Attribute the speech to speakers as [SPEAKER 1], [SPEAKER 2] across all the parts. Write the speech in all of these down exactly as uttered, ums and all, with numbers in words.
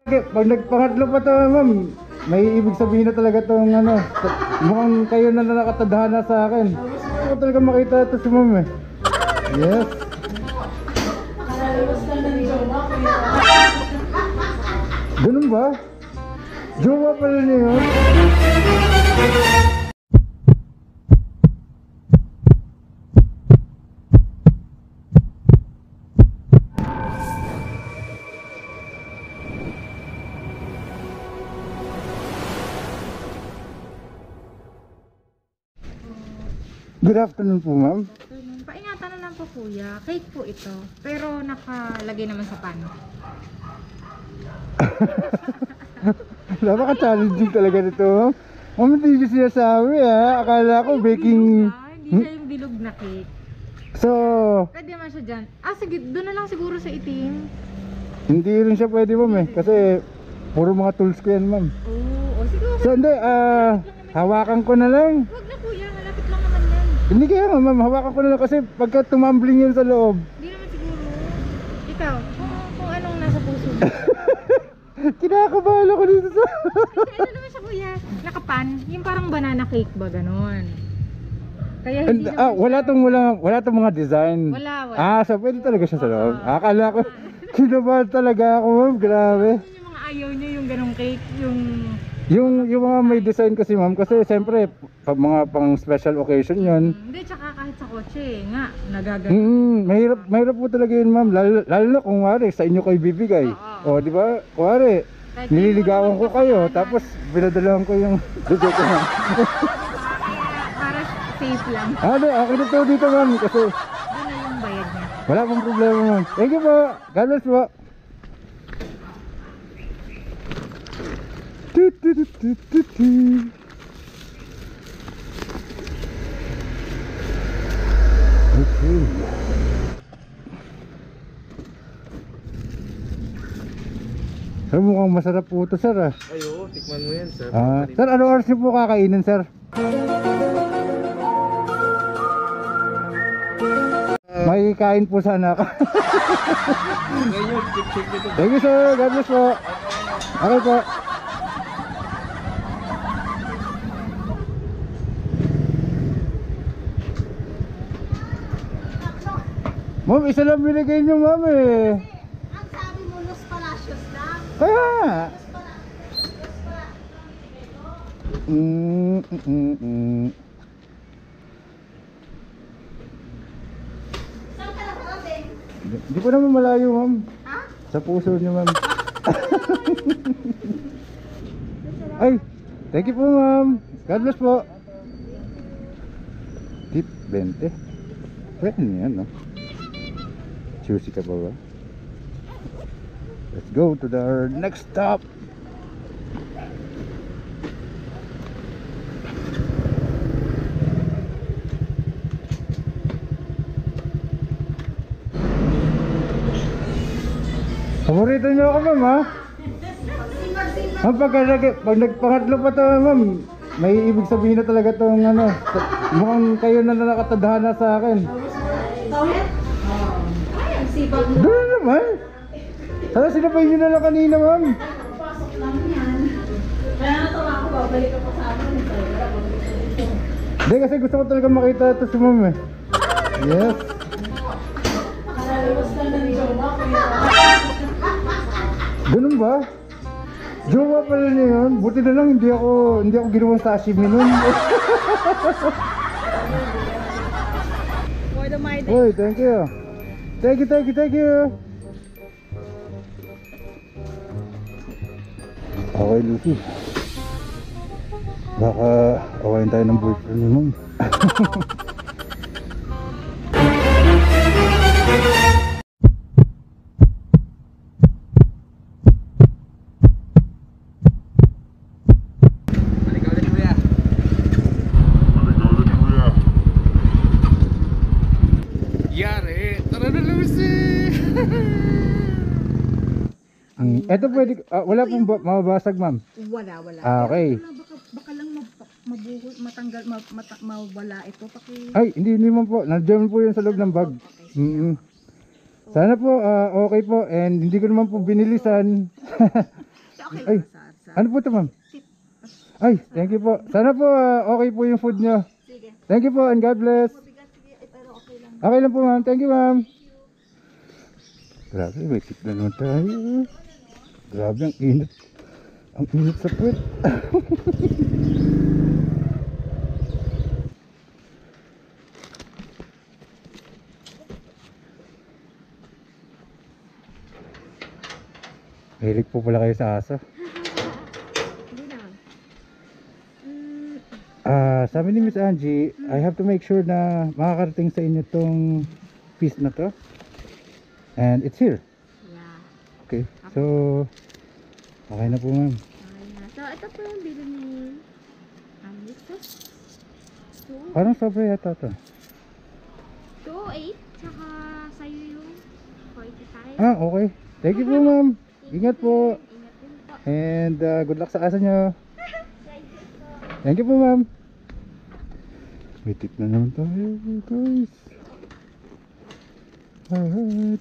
[SPEAKER 1] Pag nagpangatlo pa to, ma'am, may ibig sabihin na talaga tong ano, mukhang kayo na nakatadhana sa akin. Ako talaga makita ito si ma'am eh. Yes. Ganun ba? Jowa pala niya yun? Good afternoon po, ma'am.
[SPEAKER 2] Paingatan na lang po, kuya. Cake po ito. Pero nakalagay naman sa pan.
[SPEAKER 1] Napaka-challenging talaga nito, ma'am. Ma'am, hindi nyo sinasabi ha. Akala ko baking...
[SPEAKER 2] Hindi siya yung bilog na cake.
[SPEAKER 1] So...
[SPEAKER 2] Pwede naman siya dyan. Ah, sige. Doon na lang siguro sa itim.
[SPEAKER 1] Hindi rin siya pwede, ma'am eh. Kasi puro mga tools ko yan, ma'am.
[SPEAKER 2] Oo. Oh, siguro.
[SPEAKER 1] So hindi, ah... hawakan ko na lang.
[SPEAKER 2] Huwag na, kuya. Malapit lang naman yan.
[SPEAKER 1] Hindi kaya nga, ma'am. Hawakan ko na lang kasi pagka tumambling yan sa loob.
[SPEAKER 2] Hindi naman siguro. Ikaw, kung, kung anong nasa puso mo.
[SPEAKER 1] Kinakabahala ko dito sa...
[SPEAKER 2] Ano naman siya, kuya? Nakapan. Yung parang banana cake ba, ganon. Kaya hindi
[SPEAKER 1] And, ah, wala tong wala, wala tong mga design.
[SPEAKER 2] Wala, wala.
[SPEAKER 1] Ah, so pwede talaga siya sa loob. Ah, akala ko, kinabahan talaga ako, ma'am. Grabe.
[SPEAKER 2] Yung mga ayaw niya, yung ganong cake, yung...
[SPEAKER 1] Yung, yung mga may design kasi, ma'am, kasi siyempre, pag mga pang special occasion yun.
[SPEAKER 2] Hmm, hindi, tsaka kahit sa kotse, nga, nagagano.
[SPEAKER 1] Mm, mahirap, mahirap po talaga yun, ma'am. Lalo, lalo na kung wari, sa inyo ko ibibigay.
[SPEAKER 2] Oo.
[SPEAKER 1] O, di ba? Wari,
[SPEAKER 2] Kahit
[SPEAKER 1] nililigawan ko kayo, tapos pinadalahan ko yung...
[SPEAKER 2] Kaya, para safe lang.
[SPEAKER 1] Ano, okay na to dito, ma'am, kasi
[SPEAKER 2] Doon na yung bayad niya.
[SPEAKER 1] wala pong problema, ma'am. Thank you po. God bless po. Tu, tu, tu, tu, tu, tu. Okay. Sir, mukhang masarap po ito, sir. Ah.
[SPEAKER 3] Ay, oo, tikman mo yan, sir.
[SPEAKER 1] Ah, sir, ano oras niyo po kakainin, sir? May kain po sana ako.
[SPEAKER 3] Ngayon, check-check dito.
[SPEAKER 1] Thank you, sir. God bless po. Okay po. Ma'am, isa lang binigay niyo, ma'am eh.
[SPEAKER 4] Ang sabi mo, Los Palacios lang.
[SPEAKER 1] Kaya nga.
[SPEAKER 4] Los Palacios. Los Palacios.
[SPEAKER 1] Mm, mm, mm, mm.
[SPEAKER 4] Saan ka nakarating?
[SPEAKER 1] Hindi ko naman malayo, ma'am.
[SPEAKER 4] Ha?
[SPEAKER 1] Sa puso niyo, ma'am. Ay, thank you po, ma'am. God bless po. Tip twenty. Pwede niyan, no? Juicy ka pa ba? Let's go to the next stop. Paborito niyo ako, ma'am, ha? Ma'am, pag, pag nagpangatlo pa to, ma'am, may ibig sabihin na talaga tong ano, mukhang kayo na nakatadhana sa akin.
[SPEAKER 4] Tawid? Ay, ang sibag mo.
[SPEAKER 1] Doon naman. Sana sinapay nyo na lang kanina, ma'am.
[SPEAKER 4] Pasok lang yan. Kaya natuwa ako, babalik ako sa amin.
[SPEAKER 1] Hindi, kasi gusto ko talaga makita ito si ma'am eh. Yes.
[SPEAKER 4] Nakaliwas ka na ni Joma, kuya.
[SPEAKER 1] Ganun ba? Jowa pala niya yun. Buti na lang hindi ako hindi ako ginawa sashimi nun.
[SPEAKER 2] For the my day.
[SPEAKER 1] Uy, thank you. Thank you, thank you, thank you. Okay, Lucy. Baka awayin tayo ng boyfriend ni ma'am.
[SPEAKER 3] Halika ulit, kuya. Yari, tara na, Lucy!
[SPEAKER 1] Mm, eto pwede, ah, wala pong ba- mababasag, ma'am.
[SPEAKER 2] Wala, wala.
[SPEAKER 1] Ah, okay.
[SPEAKER 2] Wala, baka, baka lang mab- mabuhol, matanggal, ma, mata, mawala ito. Paki...
[SPEAKER 1] Ay, hindi naman po. Nandiyan po yun sa loob ng bag. Mm-mm. Sana po, ah, okay po. And hindi ko naman po binilisan.
[SPEAKER 4] okay
[SPEAKER 1] Ay,
[SPEAKER 4] lang, sir. sir.
[SPEAKER 1] ano po ito, ma'am? Ay, thank you po. Sana po ah, okay po yung food nyo.
[SPEAKER 4] Sige.
[SPEAKER 1] Thank you po and God bless.
[SPEAKER 4] Mabigat, sige. Eh, pero okay lang.
[SPEAKER 1] Okay lang po, ma'am. Thank you, ma'am. Grabe, may tip na naman tayo. Grabe, ang init. Ang init sa puwet. Mahilig po pala kayo sa aso.
[SPEAKER 4] Hindi naman. Mm,
[SPEAKER 1] Ah, sabi ni Miss Angie, I have to make sure na makakarating sa inyo tong piece na to. And it's here.
[SPEAKER 4] yeah.
[SPEAKER 1] Okay. So, okay na po, ma'am.
[SPEAKER 4] Okay na. So, ito po yung bili ni Amito. two
[SPEAKER 1] Parang sobra yata to.
[SPEAKER 4] oh eight. Tsaka sa'yo yung forty-five.
[SPEAKER 1] Ah, okay. Thank you po, ma'am. Ingat po.
[SPEAKER 4] Ingat din po.
[SPEAKER 1] And uh, good luck sa asa nyo.
[SPEAKER 4] Thank you po.
[SPEAKER 1] Thank you po, ma'am. May tip na naman tayo, guys. Alright.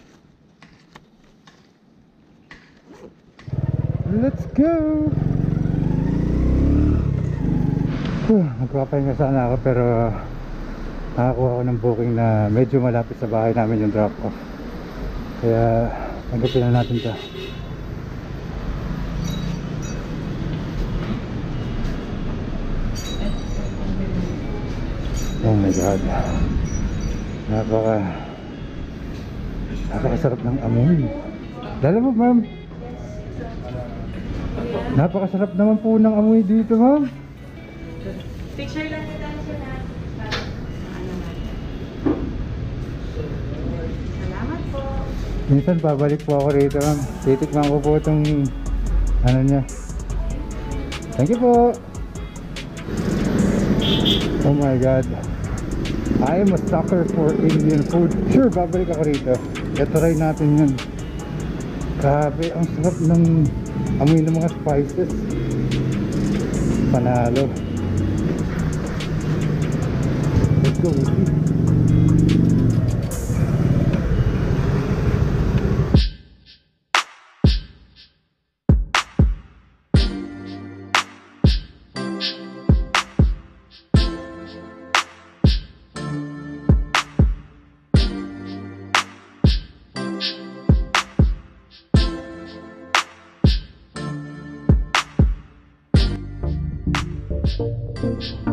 [SPEAKER 1] Let's go! Huh, magpapahinga sana ako pero nakakuha ako ng booking na medyo malapit sa bahay namin yung drop off. Kaya tanggapin na natin ito. Oh my God. Napaka Napakasarap ng amoy. Lalo mo, ma'am. Napakasarap naman po ng amoy dito, ma'am.
[SPEAKER 2] Picture lang kita siya na. Salamat po.
[SPEAKER 1] Minsan babalik po ako rito, ma'am. Titikman ko po itong ano niya. Thank you po. Oh my God. I am a sucker for Indian food. Sure, babalik ako rito. I-try natin yun. Grabe, ang sarap ng amoy ng mga spices. Panalo. Let's go, let's eat. Thank you.